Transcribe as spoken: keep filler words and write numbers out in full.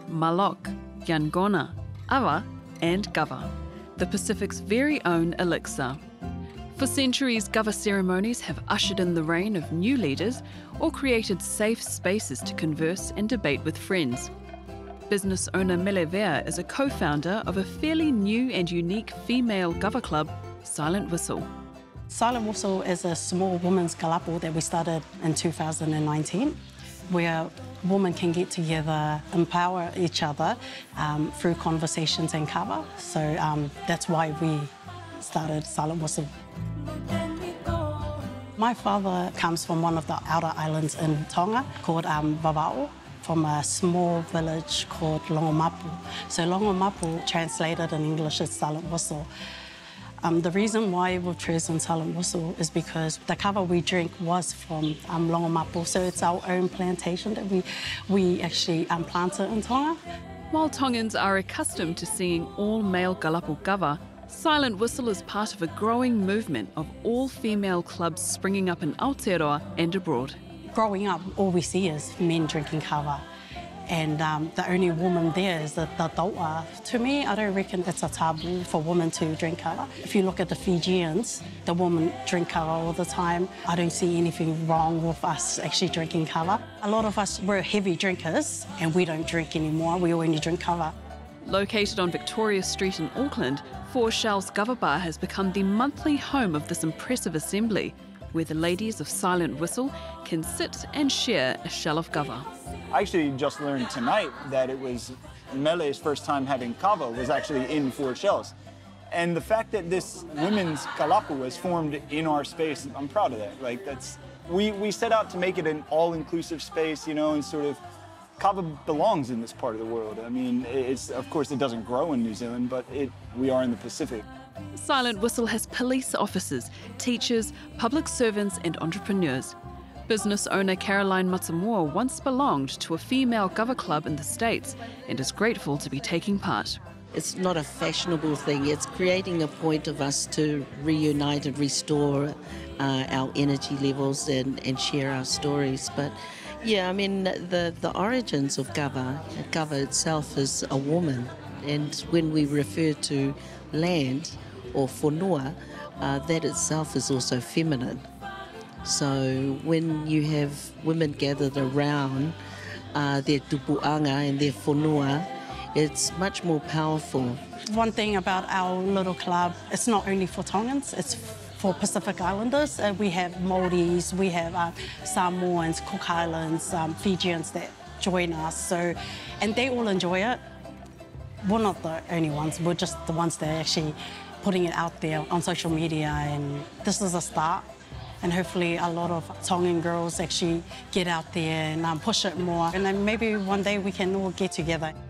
Malok, Yangona, Awa and Kava, the Pacific's very own elixir. For centuries, Kava ceremonies have ushered in the reign of new leaders or created safe spaces to converse and debate with friends. Business owner Melevea is a co-founder of a fairly new and unique female Kava club, Silent Whistle. Silent Whistle is a small women's kalapu that we started in two thousand nineteen, where women can get together, empower each other um, through conversations and kava. So um, that's why we started Silent Whistle. My father comes from one of the outer islands in Tonga called um, vava'u, from a small village called Longomapu. So Longomapu, translated in English, is Silent Whistle. Um, the reason why we've chosen Silent Whistle is because the kava we drink was from um, Longomapu, so it's our own plantation that we, we actually um, planted in Tonga. While Tongans are accustomed to seeing all-male Kalapu kava, Silent Whistle is part of a growing movement of all-female clubs springing up in Aotearoa and abroad. Growing up, all we see is men drinking kava. And um, the only woman there is the, the taua. To me, I don't reckon it's a taboo for women to drink kava. If you look at the Fijians, the women drink kava all the time. I don't see anything wrong with us actually drinking kava. A lot of us were heavy drinkers, and we don't drink anymore. We only drink kava. Located on Victoria Street in Auckland, Four Shells Kava Bar has become the monthly home of this impressive assembly, where the ladies of Silent Whistle can sit and share a shell of kava. I actually just learned tonight that it was Mele's first time having kava was actually in Four Shells. And the fact that this women's kalapu was formed in our space, I'm proud of that. Like that's, we, we set out to make it an all-inclusive space, you know, and sort of, kava belongs in this part of the world. I mean, it's, of course it doesn't grow in New Zealand, but it, we are in the Pacific. Silent Whistle has police officers, teachers, public servants and entrepreneurs. Business owner Caroline Matamua once belonged to a female Kava club in the States and is grateful to be taking part. It's not a fashionable thing. It's creating a point of us to reunite and restore uh, our energy levels and, and share our stories. But yeah, I mean, the, the origins of Kava, Kava itself is a woman. And when we refer to land or whanua, uh, that itself is also feminine. So when you have women gathered around uh, their tupuanga and their whanua, it's much more powerful. One thing about our little club, it's not only for Tongans, it's for Pacific Islanders. Uh, we have Māoris, we have uh, Samoans, Cook Islands, um, Fijians that join us. So, and they all enjoy it. We're not the only ones, we're just the ones that are actually putting it out there on social media, and this is a start. And hopefully a lot of Tongan girls actually get out there and um, push it more. And then maybe one day we can all get together.